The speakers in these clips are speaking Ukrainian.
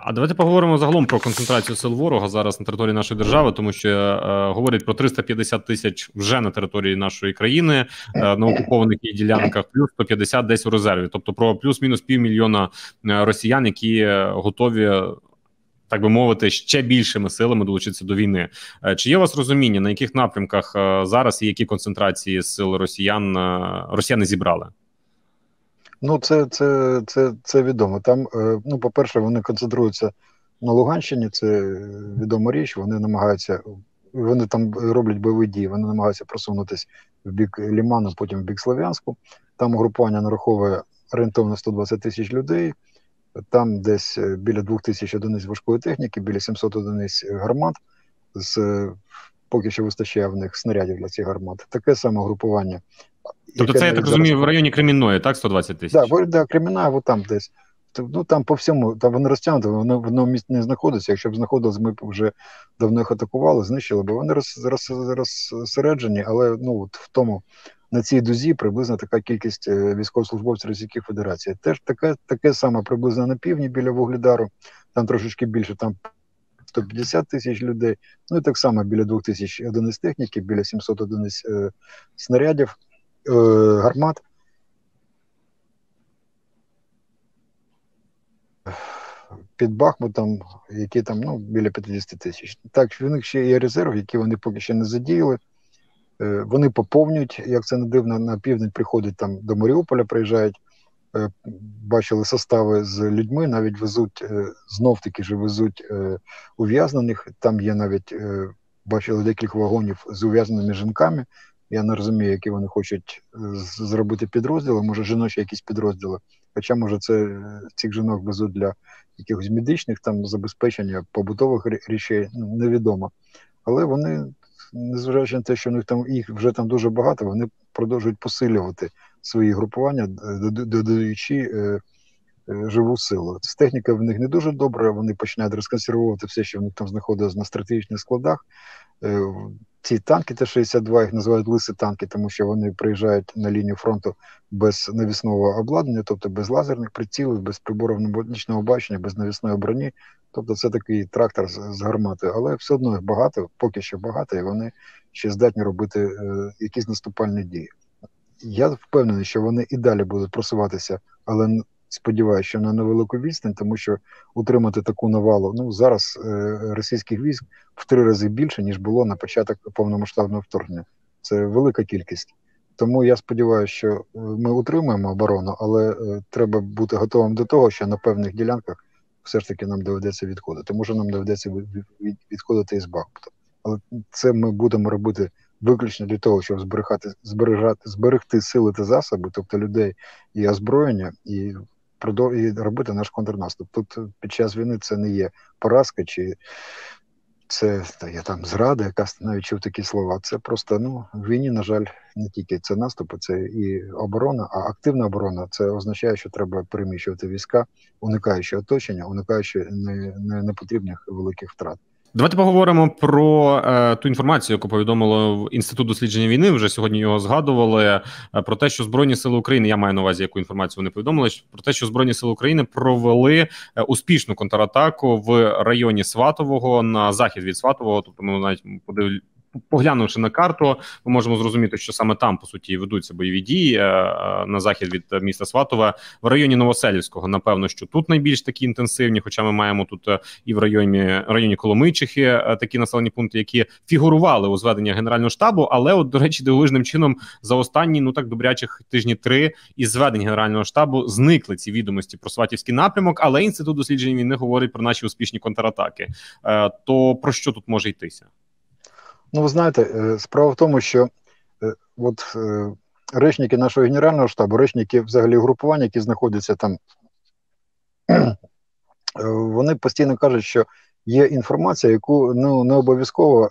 А давайте поговоримо загалом про концентрацію сил ворога зараз на території нашої держави, тому що говорять про 350 тисяч вже на території нашої країни, на окупованих її ділянках, плюс 150 десь у резерві. Тобто про плюс-мінус півмільйона росіян, які готові, так би мовити, ще більшими силами долучитися до війни. Чи є у вас розуміння, на яких напрямках зараз і які концентрації сил росіяни зібрали? Ну, це відомо. Там, ну, по-перше, вони концентруються на Луганщині, це відома річ, вони там роблять бойові дії, вони намагаються просунутися в бік Ліману, потім в бік Слов'янську. Там угрупування нараховує орієнтовно 120 тисяч людей, там десь біля 2000 одиниць важкої техніки, біля 700 одиниць гармат, поки що вистачає в них снарядів для цих гармат. Таке саме угрупування. Тобто це, я так розумію, в районі Кремінної, так, 120 тисяч? Так, да, Кремінна, от там десь. Ну, там по всьому, там вони розтягнуті, вони в одному місці не знаходяться. Якщо б знаходились, ми б вже давно їх атакували, знищили, бо вони розсереджені, але ну, от в тому, на цій дузі приблизно така кількість військовослужбовців Російської Федерації. Теж таке саме приблизно на півдні біля Вугледару, там трошечки більше, там 150 тисяч людей, ну і так само біля 2000 одиниць техніки, біля 700 одиниць снарядів, гармат. Під Бахмутом, які там, ну, біля 50 тисяч. Так, в них ще є резерв, які вони поки що не задіяли. Вони поповнюють, як це не дивно, на південь приходять там до Маріуполя, приїжджають, бачили состави з людьми, навіть везуть, знов-таки ж везуть ув'язнених. Там є навіть, бачили декілька вагонів з ув'язненими жінками. Я не розумію, які вони хочуть зробити підрозділи, може жіночі якісь підрозділи. Хоча, може, цих жінок везуть для якихось медичних там забезпечення, побутових речей, ну, невідомо. Але вони, незважаючи на те, що в них там їх вже там дуже багато, вони продовжують посилювати свої групування, додаючи живу силу. З технікою в них не дуже добре, вони починають розконсервувати все, що в них там знаходилось на стратегічних складах. Ці танки Т-62, їх називають лиси танки, тому що вони приїжджають на лінію фронту без навісного обладнання, тобто без лазерних прицілів, без приборів нічного бачення, без навісної броні. Тобто це такий трактор з гарматою, але все одно їх багато, поки що багато, і вони ще здатні робити якісь наступальні дії. Я впевнений, що вони і далі будуть просуватися, але сподіваюся, що на невелику відстань, тому що утримати таку навалу, ну, зараз російських військ в 3 рази більше, ніж було на початок повномасштабного вторгнення. Це велика кількість. Тому я сподіваюся, що ми утримуємо оборону, але треба бути готовим до того, що на певних ділянках все ж таки нам доведеться відходити. Може, нам доведеться відходити із Бахмута. Але це ми будемо робити виключно для того, щоб зберегти сили та засоби, тобто людей і озброєння, і робити наш контрнаступ. Тут під час війни це не є поразка, чи це є там зрада, якась, навіть чув такі слова. Це просто, ну, в війні, на жаль, не тільки це наступи, це і оборона, а активна оборона, це означає, що треба переміщувати війська, уникаючи оточення, уникаючи непотрібних великих втрат. Давайте поговоримо про ту інформацію, яку повідомило Інститут дослідження війни, вже сьогодні його згадували, про те, що Збройні сили України, я маю на увазі, яку інформацію вони повідомили, про те, що Збройні сили України провели успішну контратаку в районі Сватового, на захід від Сватового, тобто ми навіть поглянувши на карту, ми можемо зрозуміти, що саме там, по суті, ведуться бойові дії на захід від міста Сватове. В районі Новоселівського, напевно, що тут найбільш такі інтенсивні, хоча ми маємо тут і в районі Коломийчихи такі населені пункти, які фігурували у зведенні Генерального штабу, але, от, до речі, дивовижним чином за останні, ну так, добрячих тижні 3 із зведень Генерального штабу зникли ці відомості про Сватівський напрямок, але Інститут досліджень війни говорить про наші успішні контратаки. То про що тут може йтися? Ну, ви знаєте, справа в тому, що речники нашого Генерального штабу, речники взагалі угрупування, які знаходяться там, вони постійно кажуть, що є інформація, яку, ну, не обов'язково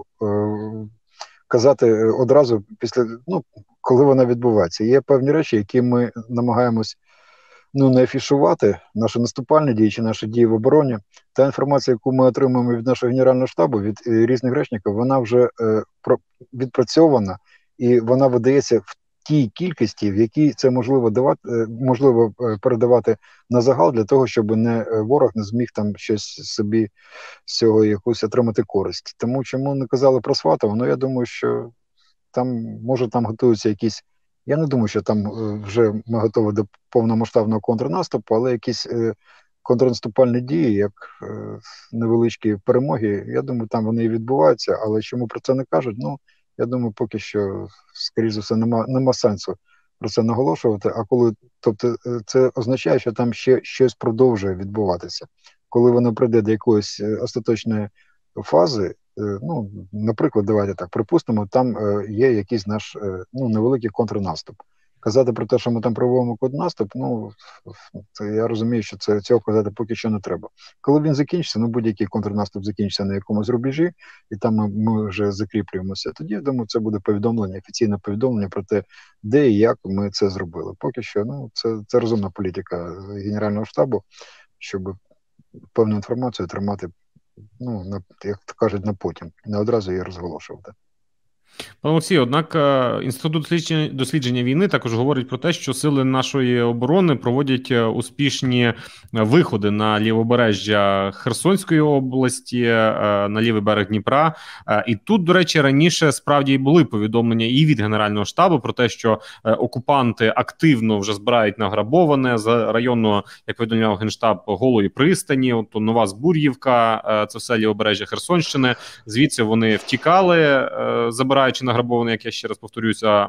казати одразу після, ну, коли вона відбувається. Є певні речі, які ми намагаємось, ну, не афішувати, наші наступальні дії чи наші дії в обороні. Та інформація, яку ми отримуємо від нашого Генерального штабу, від різних речників, вона вже відпрацьована, і вона видається тій кількості, в якій це можливо передавати на загал для того, щоб ворог не зміг там щось собі з цього якусь отримати користь. Тому чому не казали про Сватово? Ну, я думаю, що там готуються якісь. Я не думаю, що там вже ми готові до повномасштабного контрнаступу, але якісь контрнаступальні дії, як невеличкі перемоги, я думаю, там вони і відбуваються, але чому про це не кажуть? Ну, я думаю, поки що, скоріш за все, нема сенсу про це наголошувати. Тобто це означає, що там ще щось продовжує відбуватися. Коли воно прийде до якоїсь остаточної фази, ну, наприклад, давайте так, припустимо, там є якийсь наш невеликий контрнаступ. Казати про те, що ми там проводимо контрнаступ, ну, я розумію, що цього казати поки що не треба. Коли він закінчиться, будь-який контрнаступ закінчиться на якомусь рубежі, і там ми вже закріплюємося, тоді, я думаю, це буде офіційне повідомлення про те, де і як ми це зробили. Поки що, це розумна політика Генерального штабу, щоб певну інформацію тримати, як кажуть, на потім, не одразу її розголошувати. Пане Олексій, однак Інститут дослідження війни також говорить про те, що сили нашої оборони проводять успішні виходи на лівобережжя Херсонської області, на лівий берег Дніпра. І тут, до речі, раніше справді були повідомлення і від Генерального штабу про те, що окупанти активно вже збирають награбоване з району, як повідомляв Генштаб, Голої пристані, от Нова Збур'ївка, це все лівобережжя Херсонщини. Звідси вони втікали, забираючи награбоване, як я ще раз повторюся,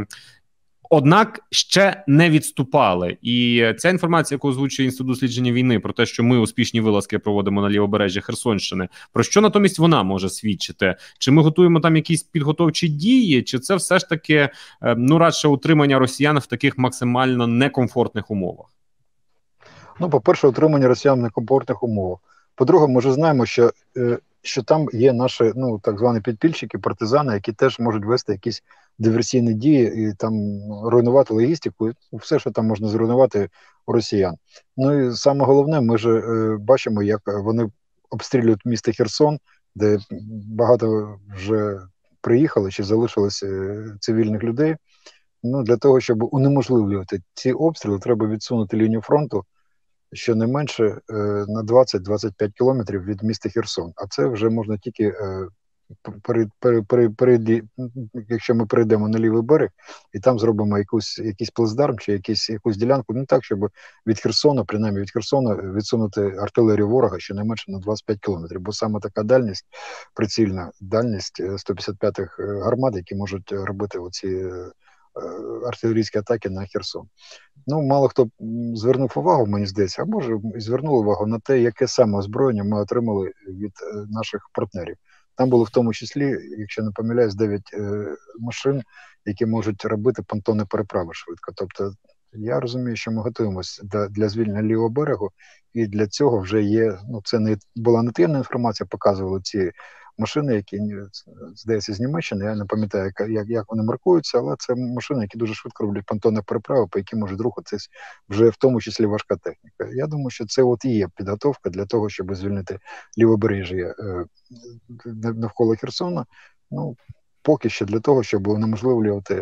однак ще не відступали. І ця інформація, яку озвучує Інститут дослідження війни про те, що ми успішні вилазки проводимо на лівобережжі Херсонщини, про що натомість вона може свідчити? Чи ми готуємо там якісь підготовчі дії, чи це все ж таки, радше утримання росіян в таких максимально некомфортних умовах? По-перше, утримання росіян в некомфортних умовах. По-друге, ми вже знаємо, що там є наші, так звані підпільщики, партизани, які теж можуть вести якісь диверсійні дії і там руйнувати логістику, все, що там можна зруйнувати у росіян. Ну і саме головне, ми ж бачимо, як вони обстрілюють місто Херсон, де багато вже приїхали чи залишилось цивільних людей. Для того, щоб унеможливлювати ці обстріли, треба відсунути лінію фронту щонайменше на 20-25 кілометрів від міста Херсон. А це вже можна тільки, якщо ми перейдемо на лівий берег, і там зробимо якийсь плацдарм чи якусь ділянку, так, щоб від Херсона, принаймні від Херсона, відсунути артилерію ворога щонайменше на 25 кілометрів. Бо саме така дальність, прицільна дальність 155-х гармат, які можуть робити оці артилерійські атаки на Херсон. Мало хто звернув увагу, мені здається, а може звернули увагу на те, яке саме озброєння ми отримали від наших партнерів. Там було в тому числі, якщо не помиляюсь, 9 машин, які можуть робити понтонні переправи швидко. Тобто я розумію, що ми готуємося для звільнення лівого берегу, і для цього вже є, це не була не таємна інформація, показували ці машини, які, здається, з Німеччини, я не пам'ятаю, як вони маркуються, але це машини, які дуже швидко роблять понтонні переправи, по яким може рухатись вже в тому числі важка техніка. Я думаю, що це і є підготовка для того, щоб звільнити лівобережжя навколо Херсона, поки що для того, щоб унеможливлювати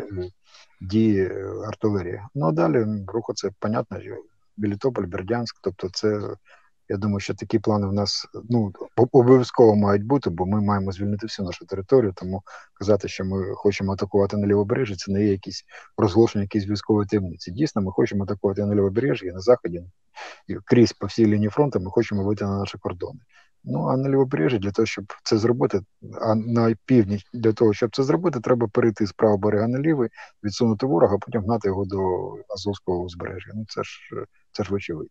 дії артилерії. А далі рухатися, понятно, Мелітополь, Бердянськ, тобто це, я думаю, що такі плани в нас обов'язково мають бути, бо ми маємо звільнити всю нашу територію, тому казати, що ми хочемо атакувати на лівобережжі, це не є якісь розголошення, якісь військової таємниці. Дійсно, ми хочемо атакувати на лівобережжі, на заході, і крізь по всій лінії фронту ми хочемо вийти на наші кордони. А на лівобережжі для того, щоб це зробити, а на північ для того, щоб це зробити, треба перейти з правого берега на лівий, відсунути ворога, а потім гнати його до Азовського узбережжя. Це ж вочевидь.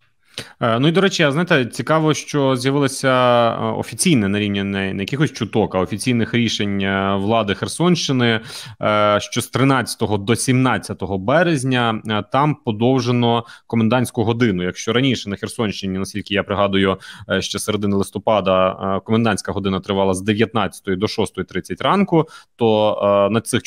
І, до речі, знаєте, цікаво, що з'явилося офіційне на рівні не якихось чуток, а офіційних рішень влади Херсонщини, що з 13 до 17 березня там подовжено комендантську годину. Якщо раніше на Херсонщині, наскільки я пригадую, ще середини листопада комендантська година тривала з 19 до 6:30 ранку, то на цих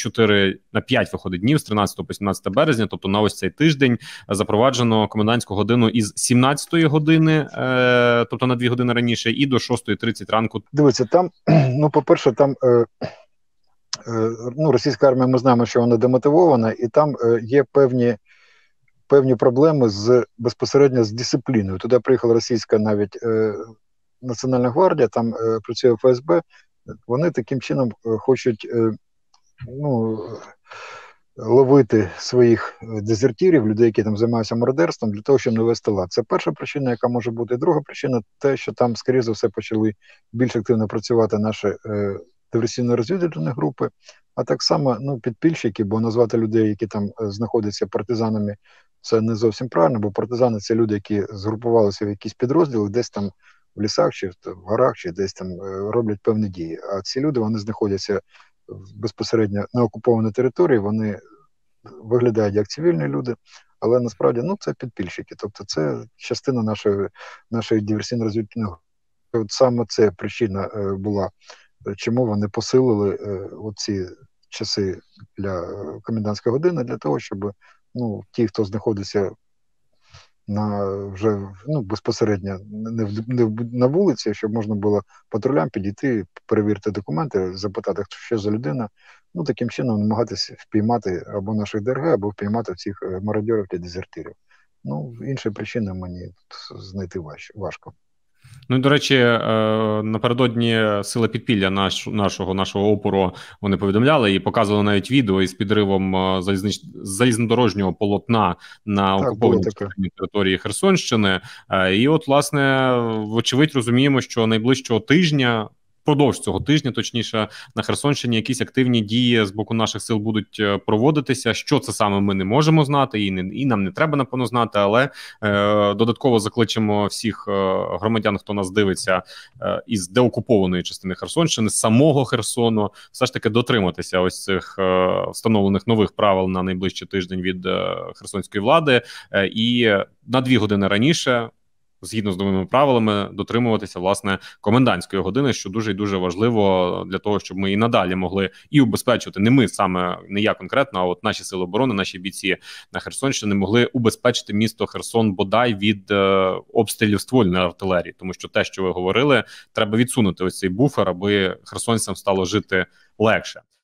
5 виходить днів, з 13 по 17 березня, тобто на ось цей тиждень, запроваджено комендантську годину із 17 години, тобто на 2 години раніше, і до 6:30 ранку. Дивіться, там, по-перше, там ну, російська армія, ми знаємо, що вона демотивована, і там є певні проблеми безпосередньо з дисципліною. Туди приїхала російська навіть Національна гвардія, там працює ФСБ, вони таким чином хочуть ну, ловити своїх дезертирів, людей, які там займаються мародерством, для того, щоб не вести лад. Це перша причина, яка може бути. Друга причина – те, що там, скоріше за все, почали більш активно працювати наші диверсійно-розвідувальні групи, а так само ну, підпільщики, бо назвати людей, які там знаходяться партизанами, це не зовсім правильно, бо партизани – це люди, які згрупувалися в якісь підрозділи, десь там в лісах, чи в горах, чи десь там роблять певні дії. А ці люди, вони знаходяться безпосередньо на окупованій території, вони виглядають як цивільні люди, але насправді ну, це підпільщики. Тобто це частина нашої диверсійно-розвідувальної групи. От саме це причина була, чому вони посилили оці часи для комендантської години, для того, щоб ну, ті, хто знаходиться вже ну, безпосередньо не на вулиці, щоб можна було патрулям підійти, перевірити документи, запитати, хто що за людина, ну таким чином намагатися впіймати або наших ДРГ, або впіймати цих мародерів та дезертирів. Ну, інші причини мені знайти важко. Ну, і, до речі, напередодні сили підпілля нашого опору вони повідомляли і показували навіть відео із підривом залізнодорожнього полотна на окупованій території Херсонщини. І от, власне, вочевидь розуміємо, що найближчого тижня, впродовж цього тижня, точніше, на Херсонщині якісь активні дії з боку наших сил будуть проводитися. Що це саме, ми не можемо знати, і нам не треба, напевно, знати, але додатково закличемо всіх громадян, хто нас дивиться із деокупованої частини Херсонщини, з самого Херсону, все ж таки дотриматися ось цих встановлених нових правил на найближчий тиждень від херсонської влади, і на 2 години раніше, згідно з новими правилами, дотримуватися, власне, комендантської години, що дуже і дуже важливо для того, щоб ми і надалі могли і убезпечувати, не я конкретно, а от наші сили оборони, наші бійці на Херсонщині могли убезпечити місто Херсон бодай від обстрілів ствольної артилерії. Тому що те, що ви говорили, треба відсунути ось цей буфер, аби херсонцям стало жити легше.